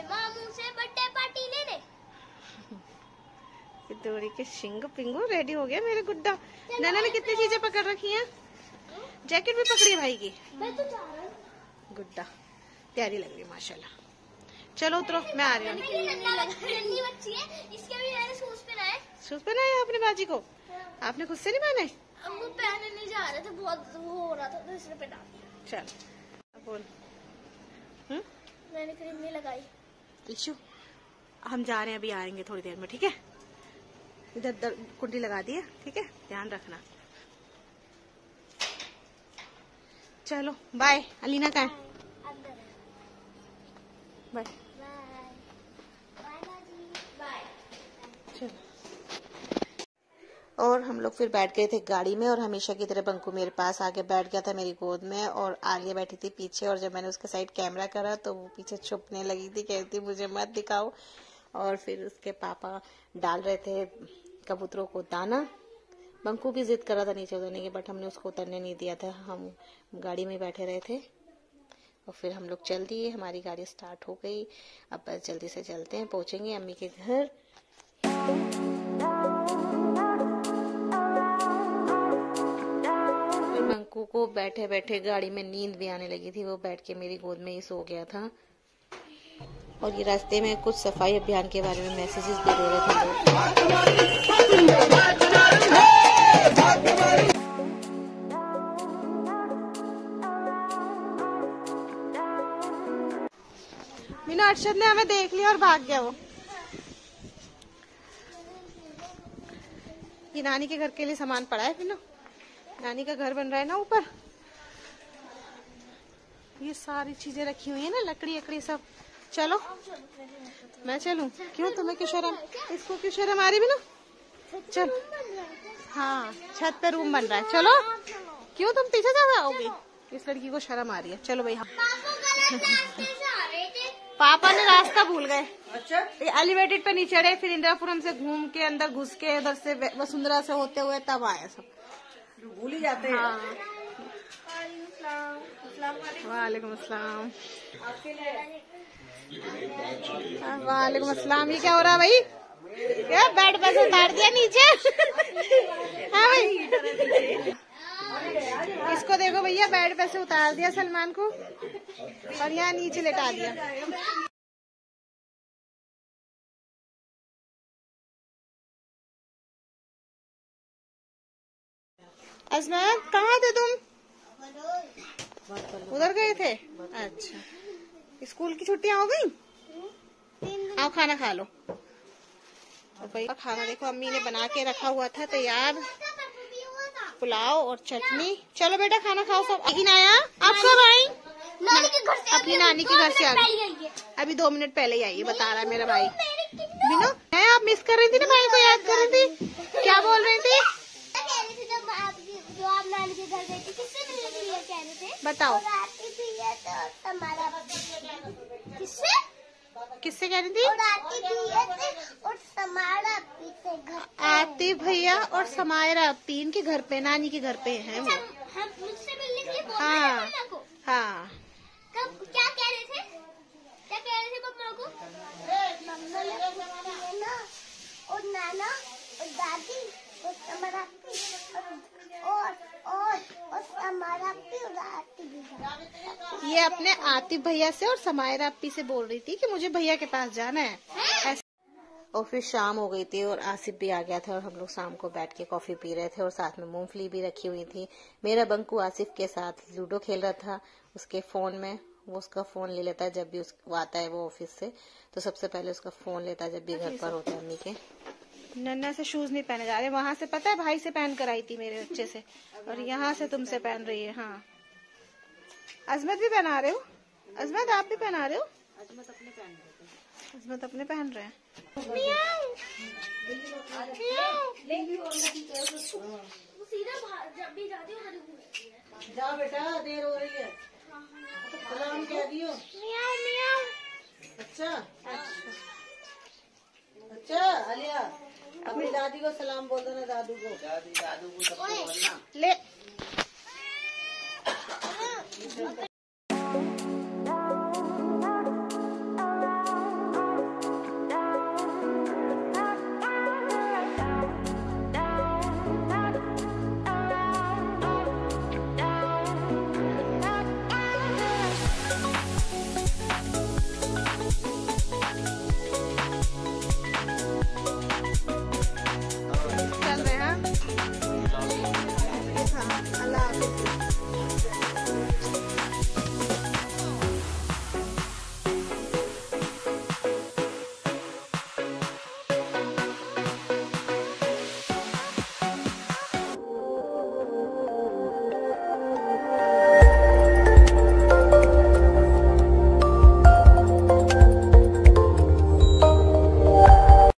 मामू से birthday party ले ले। दोरी के शिंग पिंगू रेडी हो गया मेरे गुड्डा। नैना ने कितनी चीजें पकड़ रखी हैं। जैकेट भी पकड़ी है भाई की। मैं तो जा रहा हूँ। गुड्डा प्यारी लग रही है माशाल्लाह। चलो उतरो, मैं आ रही हूँ। नन्ही बच्ची है, इसके भी मैंने शूज पहनाए। शूज पहनाए अपने बाजी को? आपने खुद से नहीं पहने? अब वो पहने नहीं जा रहे थे, बहुत वो हो रहा था तो इसने पहना दिया। चल बोल। मैंने क्रीम नहीं लगाई। इशू हम जा रहे हैं, अभी आएंगे थोड़ी देर में, ठीक है? इधर कुंडी लगा दी है, ठीक है? ध्यान रखना। चलो बाय। अलीना का है? बाय चलो। और हम लोग फिर बैठ गए थे गाड़ी में, और हमेशा की तरह बंकू मेरे पास आके बैठ गया था मेरी गोद में, और आलिया बैठी थी पीछे। और जब मैंने उसके साइड कैमरा करा तो वो पीछे छुपने लगी थी, कहती मुझे मत दिखाओ। और फिर उसके पापा डाल रहे थे कबूतरों को दाना। बंकू भी जिद कर रहा था नीचे उतरने की, बट हमने उसको उतरने नहीं दिया था। हम गाड़ी में बैठे रहे थे और फिर हम लोग चल दिए। हमारी गाड़ी स्टार्ट हो गई। अब बस जल्दी से चलते हैं, पहुंचेंगे अम्मी के घर। बंकू को बैठे बैठे गाड़ी में नींद भी आने लगी थी, वो बैठ के मेरी गोद में ही सो गया था। और ये रास्ते में कुछ सफाई अभियान के बारे में मैसेजेस भी दे रहे थे लोग। मीना अर्शद ने हमें देख लिया और भाग गया वो। ये नानी के घर के लिए सामान पड़ा है। फिर नानी का घर बन रहा है ना ऊपर, ये सारी चीजें रखी हुई है ना, लकड़ी लकड़ी सब। चलो मैं चलूं? क्यों, तुम्हें क्यों शर्म? इसको क्यों शर्म आ रही भी ना? चल। हाँ छत पे रूम बन रहा है। चलो। क्यों तुम पीछे जा आओगी? इस लड़की को शर्म आ रही है। चलो भाई। पापा ने रास्ता भूल गए। अच्छा? एलिवेटेड पे नहीं चढ़े, फिर इंदिरापुरम से घूम के अंदर घुस के उधर से वसुंधरा से होते हुए तब आए। सब भूल ही जाते हैं। हाँ। वालेकुम अस्सलाम। वालेकुम अस्सलाम। ये क्या हो रहा है भाई? क्या बेड पे से उतार दिया नीचे? हाँ भाई, इसको देखो भैया, बेड पे से उतार दिया सलमान को और यहाँ नीचे लेटा दिया। अजमत कहाँ थे तुम? उधर गए थे? अच्छा, स्कूल की छुट्टियां हो गई? आओ खाना खा लो। और भैया खाना देखो अम्मी ने बना के रखा हुआ था तैयार, पुलाव और चटनी। चलो बेटा खाना खाओ सब। लेकिन आया आप कब आई? नानी के घर से। अपनी नानी के घर से आ गई। अभी 2 मिनट पहले ही आई है, बता रहा है मेरा भाई। बिनो है, आप मिस कर रही थी ना भाई को, याद कर रही थी? क्या बोल रही थी? जो आप नानी के घर गई थी, किससे मिलने के लिए कह रहे थे? बताओ। किससे किससे कह रही थी? आतिफ भैया और समायरा अपी, इनके घर पे, नानी के घर पे हैं वो। हम मुझसे मिलने के लिए बोल हाँ रहे थे को। हाँ। कब क्या कह रहे थे? क्या कह रहे थे मम्मा को? मम्मा ने ना और नाना और दादी और समारा और समारा और आतिफ भैया। ये अपने आतिफ भैया से और समायरा अपी से बोल रही थी कि मुझे भैया के पास जाना है। और फिर शाम हो गई थी और आसिफ भी आ गया था, और हम लोग शाम को बैठ के कॉफी पी रहे थे और साथ में मूंगफली भी रखी हुई थी। मेरा बंकू आसिफ के साथ लूडो खेल रहा था उसके फोन में। वो उसका फोन ले लेता है जब भी वो आता है वो ऑफिस से, तो सबसे पहले उसका फोन लेता है जब भी घर पर होता है अम्मी के। नन्ना से शूज नहीं पहने जा रहे, वहां से पता है भाई से पहन कर आई थी मेरे बच्चे से, और यहाँ से तुमसे पहन रही है। हाँ अजमत भी पहना रहे हो? अजमत आप भी पहना रहे हो? अजमत अपने पहन रहे हैं। अजमत अपने पहन रहे हैं। जा बेटा, देर हो रही है। सलाम कह दियो। अच्छा अच्छा आलिया, अपनी दादी को सलाम बोल दो ना, दादू को। दादू को सबको बोलना। ले हाँ, अल्लाह हाफिज़।